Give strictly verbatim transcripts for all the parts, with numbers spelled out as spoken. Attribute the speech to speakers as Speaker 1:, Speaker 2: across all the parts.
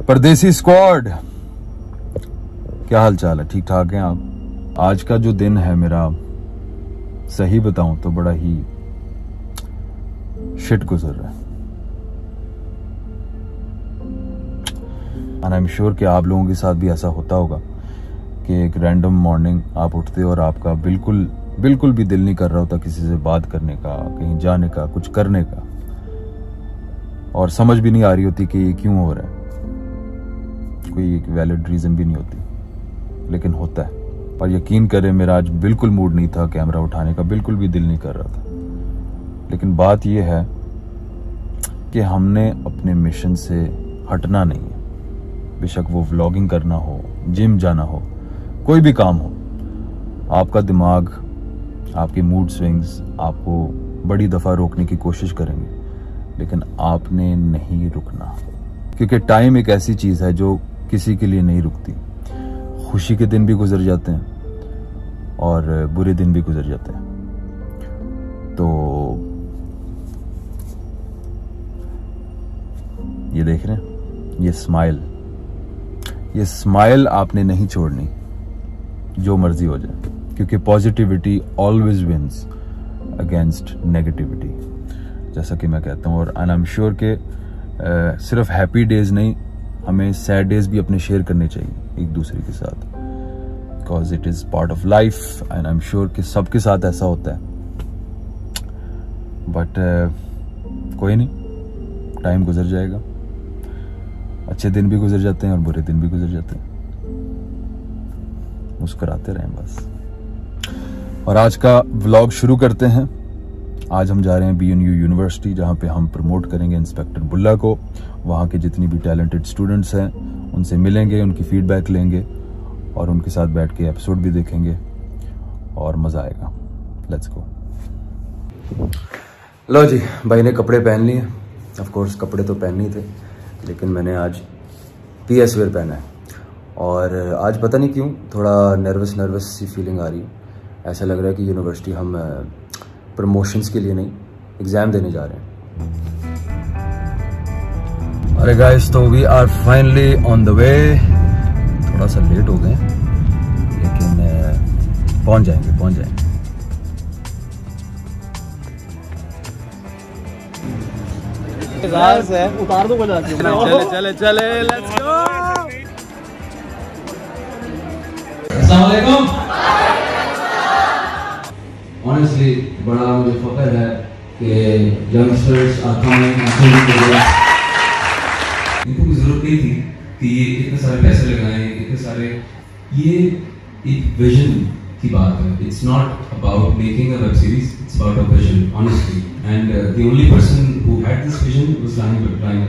Speaker 1: परदेसी स्क्वाड, क्या हाल चाल है? ठीक ठाक हैं आप? आज का जो दिन है मेरा, सही बताऊं तो बड़ा ही शिट गुजर रहा है। एंड आई एम श्योर कि आप लोगों के साथ भी ऐसा होता होगा कि एक रैंडम मॉर्निंग आप उठते हो और आपका बिल्कुल बिल्कुल भी दिल नहीं कर रहा होता किसी से बात करने का, कहीं जाने का, कुछ करने का, और समझ भी नहीं आ रही होती कि ये क्यों हो रहा है। कोई एक वैलिड रीजन भी नहीं होती, लेकिन होता है। और यकीन करें मेरा आज बिल्कुल मूड नहीं था कैमरा उठाने का, बिल्कुल भी दिल नहीं कर रहा था। लेकिन बात यह है कि हमने अपने मिशन से हटना नहीं है। बेशक वो व्लॉगिंग करना हो, जिम जाना हो, कोई भी काम हो, आपका दिमाग, आपके मूड स्विंग्स आपको बड़ी दफ़ा रोकने की कोशिश करेंगे, लेकिन आपने नहीं रुकना। क्योंकि टाइम एक ऐसी चीज़ है जो किसी के लिए नहीं रुकती। खुशी के दिन भी गुजर जाते हैं और बुरे दिन भी गुजर जाते हैं। तो ये देख रहे हैं, ये स्माइल ये स्माइल आपने नहीं छोड़नी, जो मर्जी हो जाए, क्योंकि positivity always wins against negativity, जैसा कि मैं कहता हूँ। और एंड आई एम श्योर के सिर्फ हैप्पी डेज नहीं, हमें सैड डेज भी अपने शेयर करने चाहिए एक दूसरे के साथ, because it is part of life. And I am sure कि सबके साथ ऐसा होता है। बट uh, कोई नहीं, टाइम गुजर जाएगा। अच्छे दिन भी गुजर जाते हैं और बुरे दिन भी गुजर जाते हैं। मुस्कुराते रहें बस। और आज का व्लॉग शुरू करते हैं। आज हम जा रहे हैं बी एन यू यूनिवर्सिटी, जहाँ पे हम प्रमोट करेंगे इंस्पेक्टर बुल्ला को। वहाँ के जितनी भी टैलेंटेड स्टूडेंट्स हैं उनसे मिलेंगे, उनकी फीडबैक लेंगे और उनके साथ बैठ के एपिसोड भी देखेंगे और मज़ा आएगा। Let's go. लो जी, भाई ने कपड़े पहन लिए। ऑफ कोर्स कपड़े तो पहन ही थे, लेकिन मैंने आज पी एस वेयर पहना है। और आज पता नहीं क्यों थोड़ा नर्वस नर्वस सी फीलिंग आ रही है। ऐसा लग रहा है कि यूनिवर्सिटी हम प्रमोशंस के लिए नहीं, एग्ज़ाम देने जा रहे हैं। अरे गाइस, तो we are finally on the way. थोड़ा सा लेट हो गए, लेकिन पहुंच जाएंगे पहुंच जाएंगे
Speaker 2: है। उतार दो बजा के। चले चले चले, लेट्स गो। अस्सलाम वालेकुम। ऑनेस्टली बड़ा मुझे फख्र है कि यंगस्टर्स आर कमिंग। इनको कोई जरूरत नहीं थी कि ये इतने सारे पैसे लगाएं, इतने सारे। ये एक विजन की बात है। It's not about making a web series, it's about a vision, honestly. And the only person who had this vision was Rani Batrani.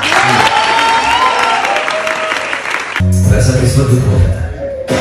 Speaker 2: वैसा किस्मत दुख होता है।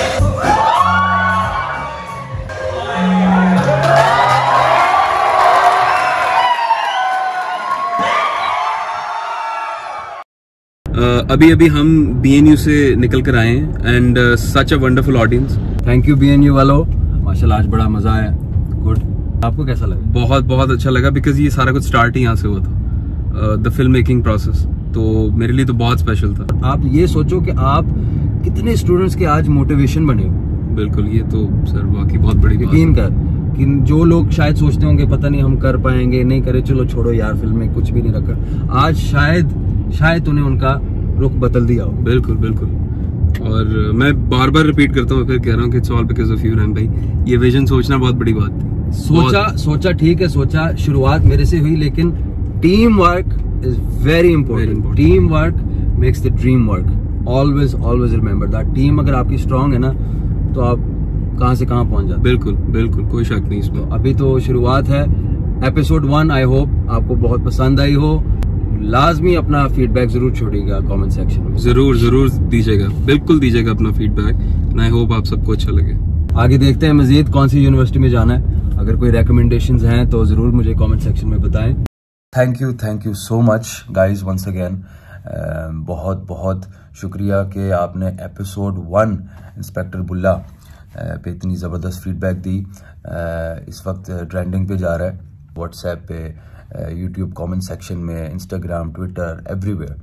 Speaker 3: Uh, अभी अभी हम बी एन यू से निकल कर आए हैं and such a wonderful audience.
Speaker 1: Thank you B N U वालों, माशाल्लाह आज बड़ा मजा आया। गुड। आपको कैसा लगा?
Speaker 3: बहुत बहुत अच्छा लगा, बिकॉज ये सारा कुछ स्टार्ट ही यहाँ से हुआ था, द फिल्म मेकिंग प्रोसेस। तो मेरे लिए तो बहुत स्पेशल था।
Speaker 1: आप ये सोचो कि आप कितने स्टूडेंट्स के आज मोटिवेशन बने हो।
Speaker 3: बिल्कुल, ये तो सर वाकई बहुत बड़ी बात।
Speaker 1: यकीन कर कि जो लोग शायद सोचते होंगे पता नहीं हम कर पाएंगे, नहीं करे, चलो छोड़ो यार, फिल्म में कुछ भी नहीं रखा, आज शायद शायद उन्हें उनका रुख बदल दिया हो।
Speaker 3: बिल्कुल बिल्कुल। और मैं बार बार रिपीट करता हूँ, फिर कह रहा हूँ कि it's all because of you Ram भाई। ये विजन सोचना बहुत बड़ी बात थी।
Speaker 1: सोचा सोचा ठीक है, सोचा शुरुआत मेरे से हुई, लेकिन team work is very important. Team work makes the dream work. Always always remember that. Team अगर आपकी स्ट्रांग है ना, तो आप कहाँ से कहाँ पहुंच जाते।
Speaker 3: बिल्कुल बिल्कुल, कोई शक नहीं इसमें।
Speaker 1: तो अभी तो शुरुआत है। एपिसोड वन आई होप आपको बहुत पसंद आई हो। लाजमी अपना फीडबैक जरूर छोड़िएगा कमेंट सेक्शन में।
Speaker 3: जरूर जरूर दीजिएगा, बिल्कुल दीजिएगा अपना फीडबैक। एंड आई होप आप सबको अच्छा लगे।
Speaker 1: आगे देखते हैं मजीद कौन सी यूनिवर्सिटी में जाना है। अगर कोई रिकमेंडेशंस हैं तो जरूर मुझे कमेंट सेक्शन में बताएं। Thank you thank you so much guys once again. बहुत बहुत शुक्रिया कि आपने एपिसोड वन इंस्पेक्टर बुल्ला पे इतनी ज़बरदस्त फीडबैक दी। इस वक्त ट्रेंडिंग पे जा रहा है व्हाट्सएप पे, यूट्यूब कमेंट सेक्शन में, इंस्टाग्राम, ट्विटर, एवरीवेयर।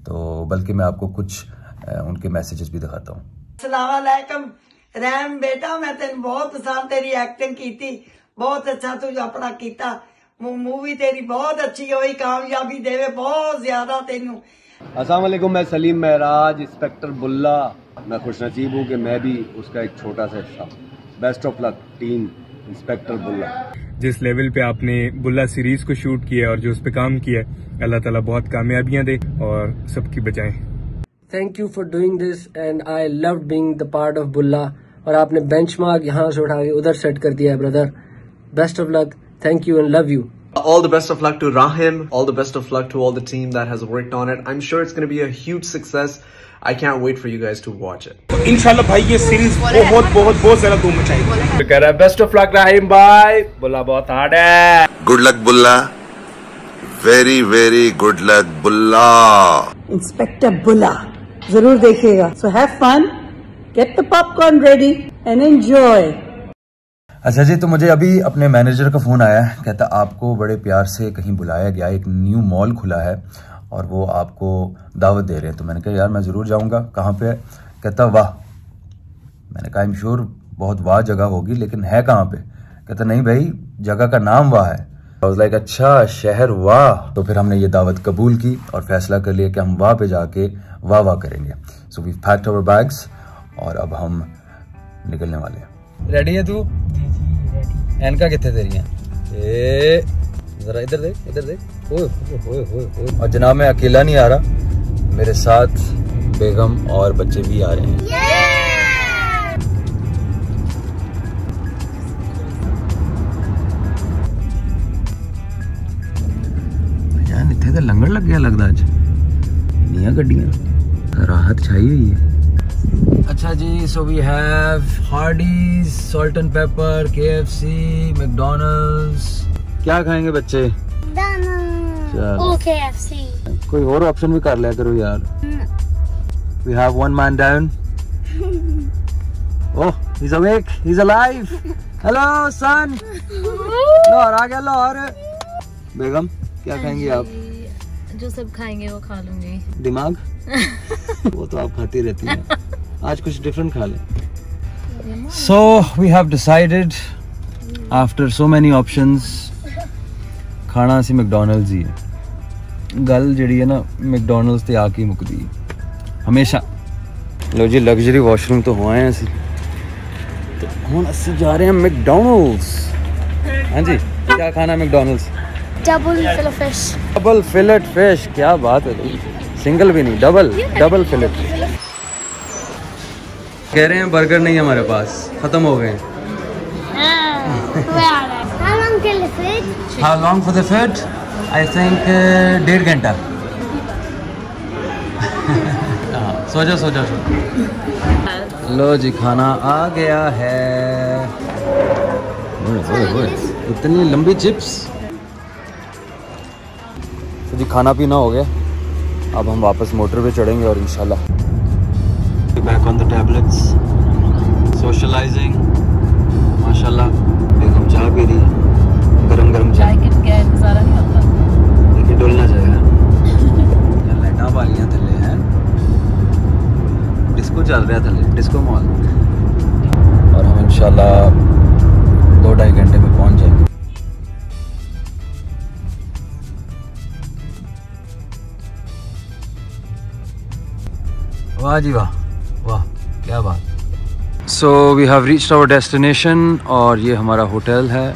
Speaker 1: तो बल्कि मैं आपको कुछ उनके मैसेजेस भी दिखाता हूँ।
Speaker 4: अस्सलाम वालेकुम रैम बेटा, मैं तेन बहुत पसंद तेरी एक्टिंग की थी, बहुत अच्छा तू अपना कीता, मूवी तेरी बहुत अच्छी हुई, कामयाबी देवे बहुत ज्यादा तेनू।
Speaker 5: अस्सलाम वालेकुम, मैं सलीम महराज, इंस्पेक्टर बुल्ला। मैं खुशनसीब हूँ कि मैं भी उसका एक छोटा सा हिस्सा। Best of luck team inspector Bulla.
Speaker 3: जिस लेवल पे आपने बुल्ला सीरीज को शूट किया और जो उस पे काम किया है, अल्लाह ताला बहुत कामयाबियां दे और सबकी बचाएं।
Speaker 6: Thank you for doing this and I love being the part of Bulla. और आपने बेंचमार्क यहाँ से उठा के उधर सेट कर दिया है brother. Best of luck, thank you and love you.
Speaker 7: All the best of luck to Rahim. All the best of luck to all the team that has worked on it. I'm sure it's going to be a huge success. I can't wait for you guys to watch it.
Speaker 8: तो इंशाल्लाह भाई ये series बहुत बहुत बहुत ज्यादा धूम मचाएगी।
Speaker 5: कह रहा है बेस्ट ऑफ लक राहिम भाई, बुल्ला बहुत हार्ड है।
Speaker 9: Good luck Bulla, very very good luck Bulla.
Speaker 4: Inspector Bulla जरूर देखिएगा। So have fun, get the popcorn ready and enjoy.
Speaker 1: अच्छा जी, तो मुझे अभी अपने मैनेजर का फ़ोन आया है, कहता आपको बड़े प्यार से कहीं बुलाया गया, एक न्यू मॉल खुला है और वो आपको दावत दे रहे हैं। तो मैंने कहा यार मैं ज़रूर जाऊंगा, कहाँ पे है? कहता वाह। मैंने कहा आई एम श्योर बहुत वाह जगह होगी, लेकिन है कहाँ पे? कहता नहीं भाई, जगह का नाम वाह है। आई वाज लाइक अच्छा शहर वाह। तो फिर हमने ये दावत कबूल की और फैसला कर लिया कि हम वाह पे जाके वाह वाह करेंगे। So we packed our bags और अब हम निकलने वाले हैं। रेडी है तू? एनका कितने तेरी हैं? ए जरा इधर देख, इधर देख। ओए ओए ओए ओए। और जनाब मैं अकेला नहीं आ रहा, मेरे साथ बेगम और बच्चे भी आ रहे हैं। यार इतने तो लंगर लग गया लगता अज, इन्नियां गड्डियां, राहत छाई हुई है। अच्छा जी, so we have Hardee's, salt and pepper, K F C, McDonald's. क्या खाएंगे बच्चे?
Speaker 10: के एफ सी।
Speaker 1: कोई और ऑप्शन भी कर लिया करो यार। We have one man down. Oh, he is awake, he is alive. Hello son. Lahore आ गया, लाहौर। बेगम क्या खाएंगी आप?
Speaker 10: जो सब खाएंगे वो खा लूंगी।
Speaker 1: दिमाग वो तो आप खाती रहती हैं, आज कुछ डिफरेंट खा लें। So we have decided after so many options, खाना असी मैकडॉनल्ड्स ही है। गल जिहड़ी है ना मैकडॉनल्ड्स ते आके मुकदी है हमेशा। लो जी, लग्जरी वॉशरूम तो हो आए हैं असी, तो हुण असी जा रहे हैं मैकडॉनल्ड्स। हाँ जी, क्या खाना है McDonald's?
Speaker 10: Double fillet fish.
Speaker 1: Double fillet fish, क्या बात है, सिंगल भी नहीं, डबल डबल फिलेट। कह रहे हैं बर्गर नहीं हमारे पास, खत्म हो गए। How long for the food? I think uh, डेढ़ घंटा। सो जाओ सो जाओ सो। लो जी, खाना आ गया है। ओए ओए ओए, इतनी लंबी चिप्स। तो जी खाना पीना हो गया, अब हम वापस मोटर पे चढ़ेंगे और इंशाल्लाह back on the tablets, socializing. माशाल्लाह बेगम चाय पी रही है, गरम गरम चाय के क्या गुजारा नहीं होता। देखिए डोलना चाहिए। लाइटां वालियां थल्ले हैं, डिस्को चल रहा थल्ले, डिस्को मॉल। और हम इंशाल्लाह दो ढाई घंटे में पहुंच जाएंगे। वाह जी वाह, वाह क्या बात। So we have reached our destination और ये हमारा होटल है।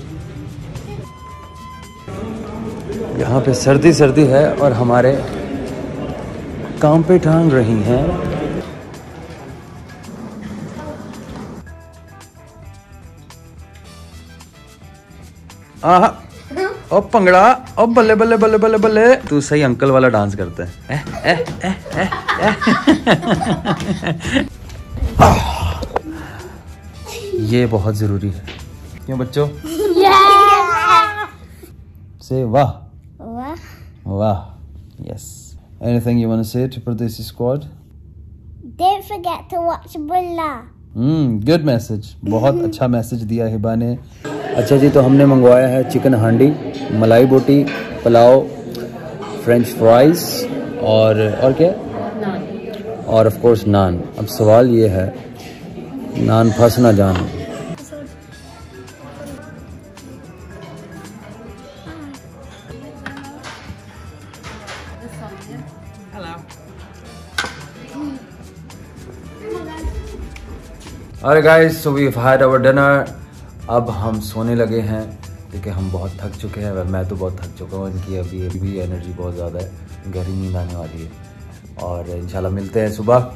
Speaker 1: यहाँ पे सर्दी सर्दी है और हमारे काम पे टांग रही हैं। आहा, ओ पंगड़ा, ओ बल्ले बल्ले बल्ले बल्ले बल्ले। तू सही अंकल वाला डांस करता है। ए, ए, ए, ए, ए। ये बहुत जरूरी है, क्यों बच्चों? से वाह वाह। Yes, anything you want to say to Pardesi squad?
Speaker 10: Don't forget to watch Bulla.
Speaker 1: Hmm, good message, बहुत अच्छा मैसेज दिया हिबा ने। अच्छा जी, तो हमने मंगवाया है चिकन हांडी, मलाई बोटी, पुलाव, फ्रेंच फ्राइज और और क्या और ऑफ कोर्स नान। अब सवाल ये है नान फंस ना जान। अरे guys, so we have had our dinner. अब हम सोने लगे हैं क्योंकि हम बहुत थक चुके हैं। मैं तो बहुत थक चुका हूँ। इनकी अभी अभी भी एनर्जी बहुत ज़्यादा है, गहरी नींद आने वाली है और इंशाल्लाह मिलते हैं सुबह।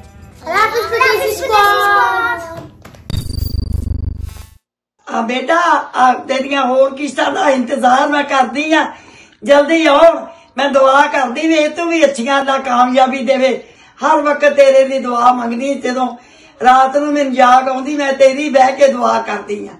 Speaker 4: आ बेटा आ तेरिया होर किस्तां दा इंतजार मैं करदी आ, जल्दी आओ। मैं दुआ करदी वे तू भी अच्छियां दा कामयाबी देवे। हर वक्त तेरे दी दुआ मंगनी, जदों रात नूं मैनूं जाग आउंदी मैं तेरी बह के दुआ करदी आ।